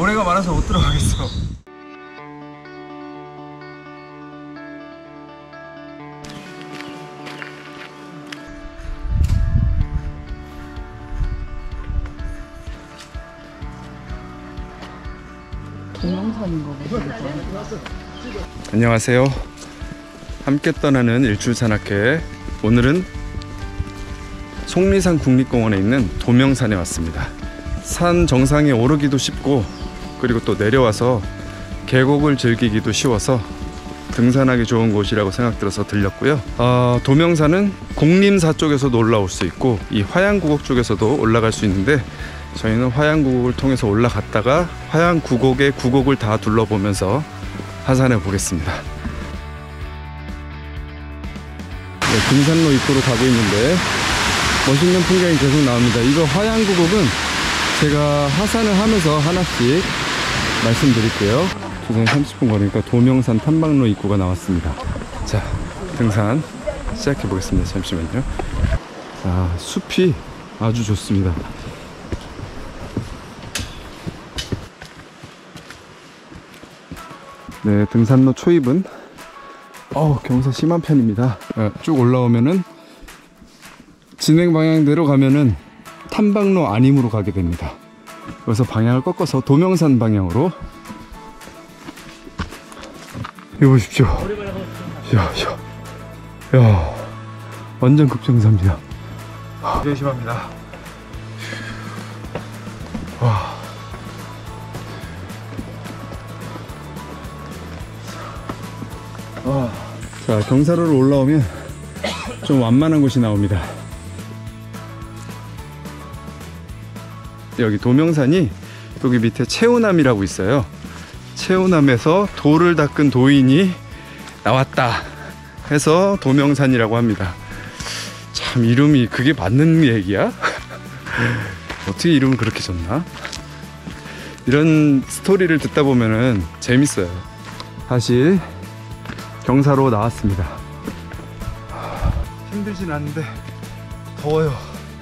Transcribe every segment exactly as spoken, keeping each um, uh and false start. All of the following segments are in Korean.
모래가 많아서 못 들어가겠어. 동영상인 거 보니까. 안녕하세요. 함께 떠나는 일출 산악회. 오늘은 속리산 국립공원에 있는 도명산에 왔습니다. 산 정상에 오르기도 쉽고 그리고 또 내려와서 계곡을 즐기기도 쉬워서 등산하기 좋은 곳이라고 생각들어서 들렸고요. 어, 도명산은 공림사 쪽에서도 올라올 수 있고 이 화양구곡 쪽에서도 올라갈 수 있는데 저희는 화양구곡을 통해서 올라갔다가 화양구곡의 구곡을 다 둘러보면서 하산해 보겠습니다. 네, 등산로 입구로 가고 있는데 멋있는 풍경이 계속 나옵니다. 이거 화양구곡은 제가 하산을 하면서 하나씩 말씀드릴게요. 두산 삼십 분 걸으니까 도명산 탐방로 입구가 나왔습니다. 자, 등산 시작해 보겠습니다. 잠시만요. 자, 숲이 아주 좋습니다. 네, 등산로 초입은 어우, 경사 심한 편입니다. 네, 쭉 올라오면은 진행 방향대로 가면은 탐방로 안임으로 가게 됩니다. 그래서 방향을 꺾어서 도명산 방향으로. 이거 보십시오. 야, 야, 야, 완전 급정사입니다. 되게 심합니다. 와. 와. 자, 경사로로 올라오면 좀 완만한 곳이 나옵니다. 여기 도명산이 여기 밑에 채우남이라고 있어요. 채우남에서 돌을 닦은 도인이 나왔다 해서 도명산이라고 합니다. 참, 이름이 그게 맞는 얘기야? 어떻게 이름을 그렇게 줬나? 이런 스토리를 듣다 보면은 재밌어요. 다시 경사로 나왔습니다. 힘들진 않은데 더워요.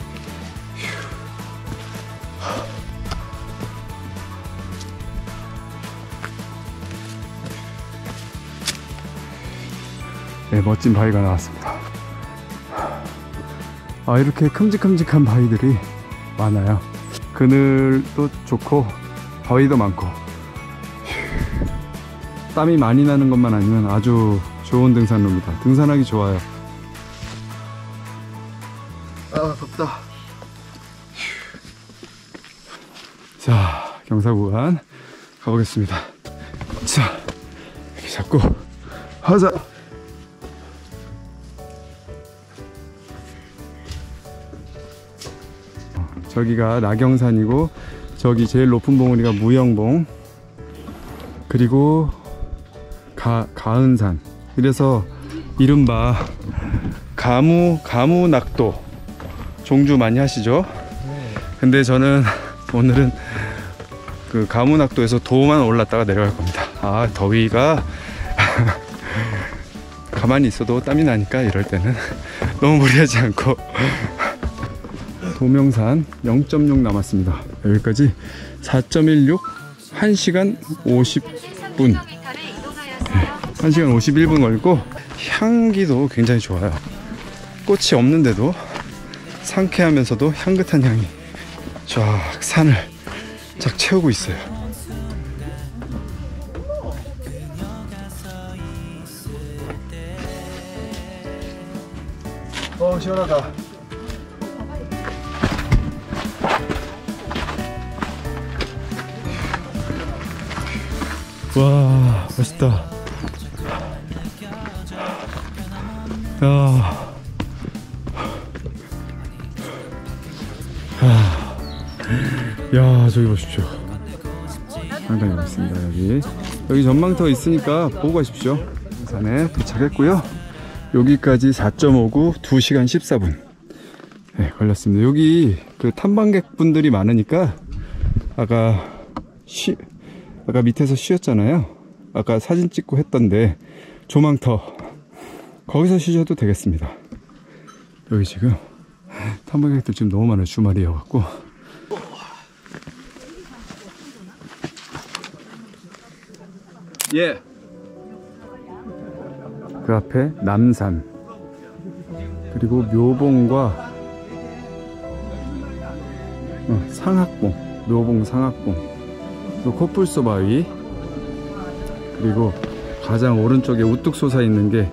네, 멋진 바위가 나왔습니다. 아, 이렇게 큼직큼직한 바위들이 많아요. 그늘도 좋고 바위도 많고 땀이 많이 나는 것만 아니면 아주 좋은 등산로입니다. 등산하기 좋아요. 아, 덥다. 자, 경사 구간 가보겠습니다. 자, 이렇게 잡고 하자. 저기가 나경산이고 저기 제일 높은 봉우리가 무영봉, 그리고 가, 가은산. 그래서 이른바 가무, 가무낙도 종주 많이 하시죠? 근데 저는 오늘은 그 가무낙도에서 도만 올랐다가 내려갈 겁니다. 아, 더위가 가만히 있어도 땀이 나니까 이럴 때는 너무 무리하지 않고. 도명산 영 점 육 남았습니다. 여기까지 사 점 일육, 한 시간 오십 분. 네, 한 시간 오십일 분 걸리고 향기도 굉장히 좋아요. 꽃이 없는데도 상쾌하면서도 향긋한 향이 쫙 산을 쫙 채우고 있어요. 어, 시원하다. 와, 멋있다. 야, 야, 저기 보십시오. 상당히 멋있습니다. 여기 여기 전망터 있으니까 보고 가십시오. 산에 도착했고요. 여기까지 사 점 오구, 두 시간 십사 분 네, 걸렸습니다. 여기 그 탐방객분들이 많으니까 아까 쉬 아까 밑에서 쉬었잖아요. 아까 사진 찍고 했던데 조망터 거기서 쉬셔도 되겠습니다. 여기 지금 탐방객들 지금 너무 많아요. 주말이어갖고. 예. 그 앞에 남산, 그리고 묘봉과 어, 상악봉, 묘봉 상악봉, 또 코뿔소 바위, 그리고 가장 오른쪽에 우뚝 솟아 있는 게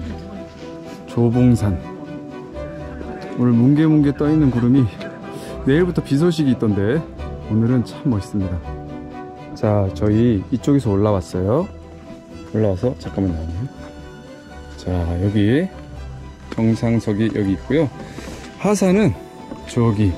조봉산. 오늘 뭉게뭉게 떠 있는 구름이 내일부터 비 소식이 있던데 오늘은 참 멋있습니다. 자, 저희 이쪽에서 올라왔어요. 올라와서 잠깐만요. 자, 여기 정상석이 여기 있고요. 하산은 저기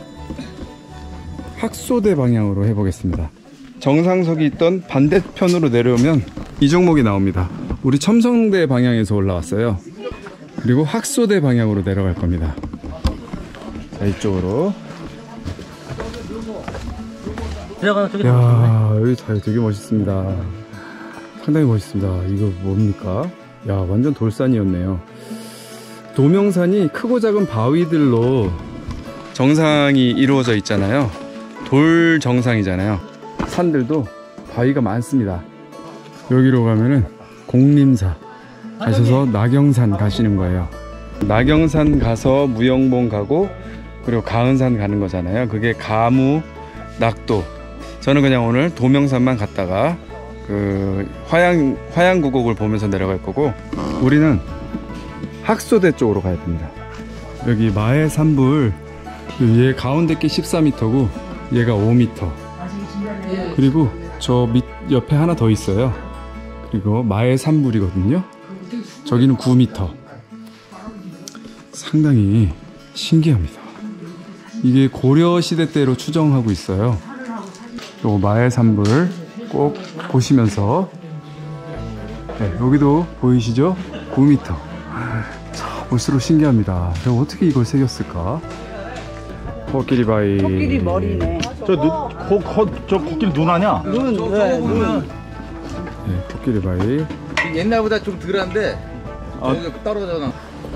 학소대 방향으로 해보겠습니다. 정상석이 있던 반대편으로 내려오면 이 종목이 나옵니다. 우리 첨성대 방향에서 올라왔어요. 그리고 학소대 방향으로 내려갈 겁니다. 자, 이쪽으로. 야, 여기 되게 멋있습니다. 상당히 멋있습니다. 이거 뭡니까? 야, 완전 돌산이었네요. 도명산이 크고 작은 바위들로 정상이 이루어져 있잖아요. 돌 정상이잖아요. 산들도 바위가 많습니다. 여기로 가면은 공림사 가셔서 나경산 가시는 거예요. 나경산 가서 무영봉 가고, 그리고 가은산 가는 거잖아요. 그게 가무, 낙도. 저는 그냥 오늘 도명산만 갔다가 그 화양, 화양구곡을 보면서 내려갈 거고, 우리는 학소대 쪽으로 가야 됩니다. 여기 마해 산불, 얘 가운데 게 십사 미터고 얘가 오 미터, 그리고 저 밑 옆에 하나 더 있어요. 그리고 마해 산불이거든요. 저기는 구 미터. 상당히 신기합니다. 이게 고려시대 때로 추정하고 있어요. 요 마해 산불 꼭 보시면서. 네, 여기도 보이시죠? 구 미터. 자, 볼수록 신기합니다. 내가 어떻게 이걸 새겼을까? 코끼리 바위. 코끼리 머리네. 저 눈, 코, 코, 저 코끼리 눈 아냐? 눈, 네, 눈. 네, 코끼리 바위. 옛날보다 좀 덜한데 아. 떨어져나.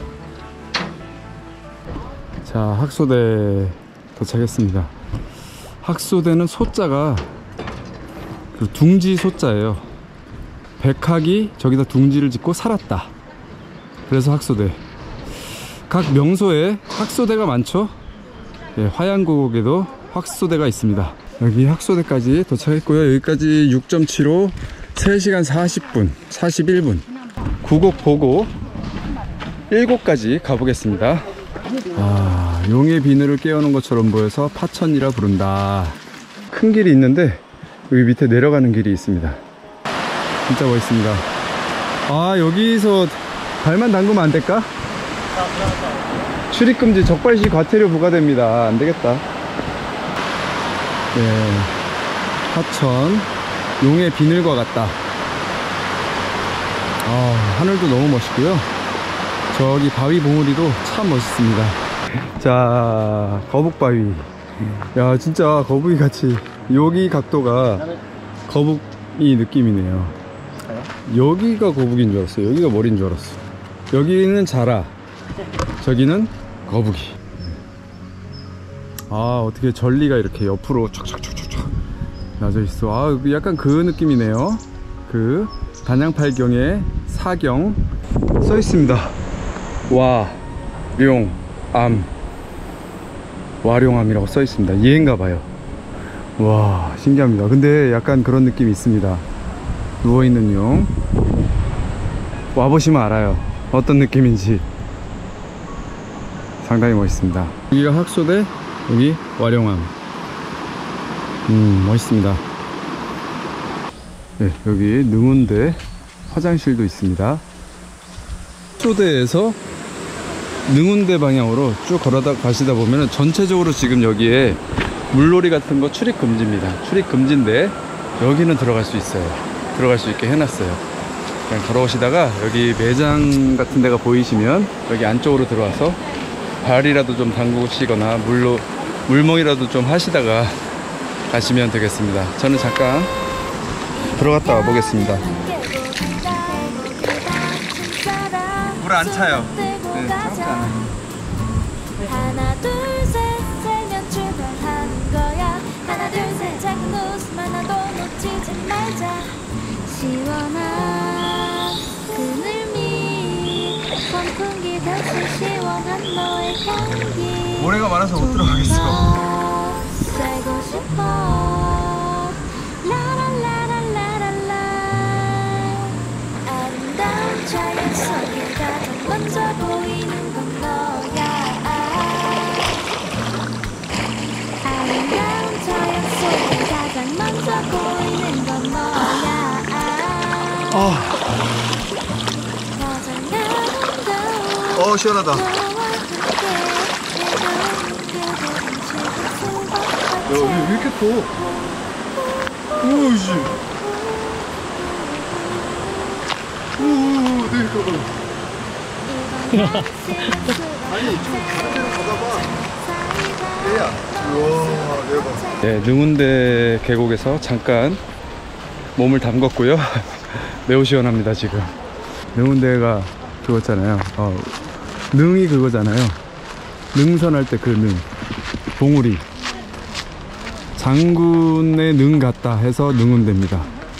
자, 학소대 도착했습니다. 학소대는 소자가 그 둥지 소자예요. 백학이 저기다 둥지를 짓고 살았다. 그래서 학소대. 각 명소에 학소대가 많죠. 예, 화양고곡에도 학소대가 있습니다. 여기 학소대까지 도착했고요. 여기까지 육 점 칠오, 세 시간 사십 분, 사십일 분. 구곡 보고 일곱 가지 가보겠습니다. 아, 용의 비늘을 깨우는 것처럼 보여서 파천이라 부른다. 큰 길이 있는데 여기 밑에 내려가는 길이 있습니다. 진짜 멋있습니다. 아, 여기서 발만 담그면 안 될까? 출입금지, 적발시 과태료 부과됩니다. 안 되겠다. 네, 하천 용의 비늘과 같다. 아, 하늘도 너무 멋있고요. 저기 바위 봉우리도 참 멋있습니다. 자, 거북바위. 야, 진짜 거북이 같이, 여기 각도가 거북이 느낌이네요. 여기가 거북이인 줄 알았어요. 여기가 머리인 줄 알았어. 여기는 자라, 저기는 거북이. 아, 어떻게 전리가 이렇게 옆으로 촥촥촥촥 나져 있어. 아, 약간 그 느낌이네요. 그 단양팔경의 사경 써 있습니다. 와, 룡, 암, 와룡암이라고 써 있습니다. 얘인가 봐요. 와, 신기합니다. 근데 약간 그런 느낌이 있습니다. 누워있는 용. 와보시면 알아요. 어떤 느낌인지. 상당히 멋있습니다. 여기가 학소대, 여기 와룡암. 음, 멋있습니다. 네, 여기 능운대 화장실도 있습니다. 학소대에서 능운대 방향으로 쭉 걸어다 가시다 보면 전체적으로 지금 여기에 물놀이 같은 거 출입 금지입니다. 출입 금지인데 여기는 들어갈 수 있어요. 들어갈 수 있게 해놨어요. 그냥 걸어오시다가 여기 매장 같은 데가 보이시면 여기 안쪽으로 들어와서 발이라도 좀 담그시거나 물로 물멍이라도 좀 하시다가 가시면 되겠습니다. 저는 잠깐 들어갔다 와 보겠습니다. 물 안 차요. 네, 차갑지 않아요. 하나 둘 셋 세면 출발하는 거야. 하나 둘 셋 작은 웃음 하나도 놓치지 말자. 시원한 그늘밑 선풍기 닿듯 시원한 너의 향기 모래가 많아서 못 들어가겠어. 살고 싶어 라라라라라라라 아름다운 자연 속에 가장 먼저 보이는 건 너야 아름다운 자연 속에 가장 먼저 보이는 건 너야 아, 가장 아름다운 어 시원하다. 너와 함께 야, 왜, 왜 이렇게 더? 오우씨. 오우, 내일까봐. 아니, 좀 반대로 가다봐. 얘야. 우와, 대박. 네, 능운대 계곡에서 잠깐 몸을 담궜고요. 매우 시원합니다, 지금. 능운대가 그거잖아요. 어, 능이 그거잖아요. 능선할 때 그 능. 봉우리. 장군의 능 같다 해서 능운대입니다.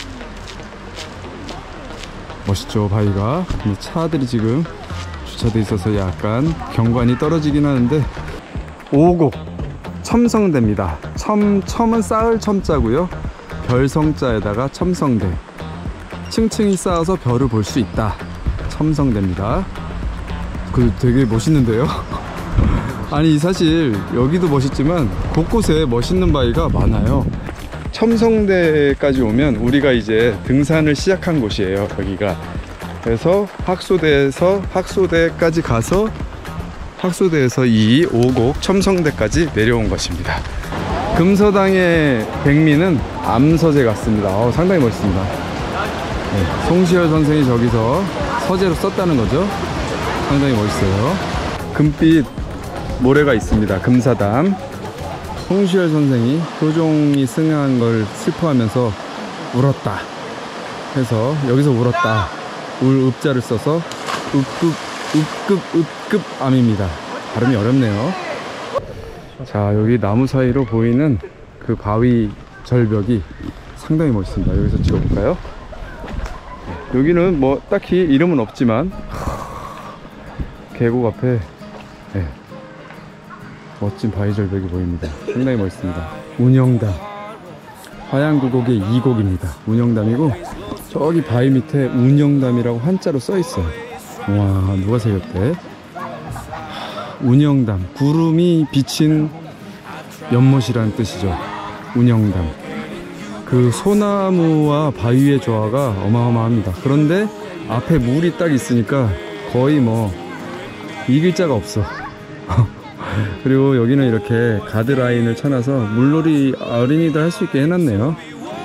멋있죠, 바위가. 근데 차들이 지금 주차돼 있어서 약간 경관이 떨어지긴 하는데 오곡 첨성대입니다. 첨, 첨은 쌓을 첨자고요. 별성자에다가 첨성대. 층층이 쌓아서 별을 볼 수 있다. 첨성대입니다. 그 되게 멋있는데요. 아니 사실 여기도 멋있지만 곳곳에 멋있는 바위가 많아요. 첨성대까지 오면 우리가 이제 등산을 시작한 곳이에요, 여기가. 그래서 학소대에서 학소대까지 가서 학소대에서 이 오곡 첨성대까지 내려온 것입니다. 금서당의 백미는 암서재 같습니다. 어, 상당히 멋있습니다. 네, 송시열 선생이 저기서 서재로 썼다는 거죠. 상당히 멋있어요. 금빛 모래가 있습니다. 금사담. 송시열 선생이 효종이 승한 걸 슬퍼하면서 울었다 해서 여기서 울었다. 울 읍자를 써서 읍급 읍급 읍급 암입니다. 발음이 어렵네요. 자, 여기 나무 사이로 보이는 그 바위 절벽이 상당히 멋있습니다. 여기서 찍어볼까요? 여기는 뭐 딱히 이름은 없지만 계곡 앞에 네, 멋진 바위 절벽이 보입니다. 상당히 멋있습니다. 운영담. 화양구곡의 이 곡입니다. 운영담이고 저기 바위 밑에 운영담이라고 한자로 써있어요. 와, 누가 새겼대? 운영담. 구름이 비친 연못이라는 뜻이죠. 운영담. 그 소나무와 바위의 조화가 어마어마합니다. 그런데 앞에 물이 딱 있으니까 거의 뭐 이길 자가 없어. 그리고 여기는 이렇게 가드라인을 쳐놔서 물놀이 어린이들 할 수 있게 해놨네요.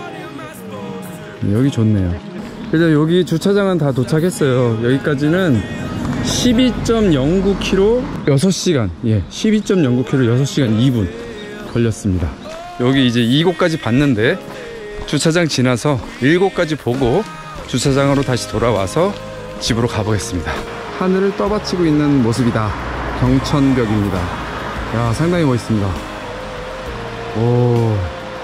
여기 좋네요. 그래서 여기 주차장은 다 도착했어요. 여기까지는 십이 점 영구 킬로미터 여섯 시간, 예, 십이 점 영구 킬로미터 여섯 시간 이 분 걸렸습니다. 여기 이제 이곳까지 봤는데 주차장 지나서 일곳까지 보고 주차장으로 다시 돌아와서 집으로 가보겠습니다. 하늘을 떠받치고 있는 모습이다. 경천벽입니다. 야, 상당히 멋있습니다. 오,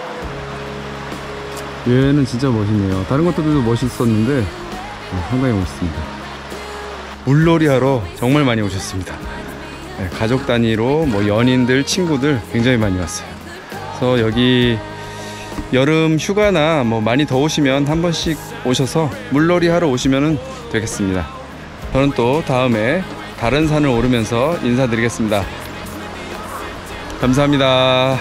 얘는 진짜 멋있네요. 다른 것들도 멋있었는데 어, 상당히 멋있습니다. 물놀이 하러 정말 많이 오셨습니다. 네, 가족 단위로 뭐 연인들, 친구들 굉장히 많이 왔어요. 그래서 여기 여름 휴가나 뭐 많이 더우시면 한 번씩 오셔서 물놀이 하러 오시면 되겠습니다. 저는 또 다음에 다른 산을 오르면서 인사드리겠습니다. 감사합니다.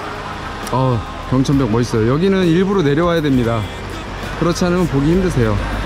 어, 경천벽 멋있어요. 여기는 일부러 내려와야 됩니다. 그렇지 않으면 보기 힘드세요.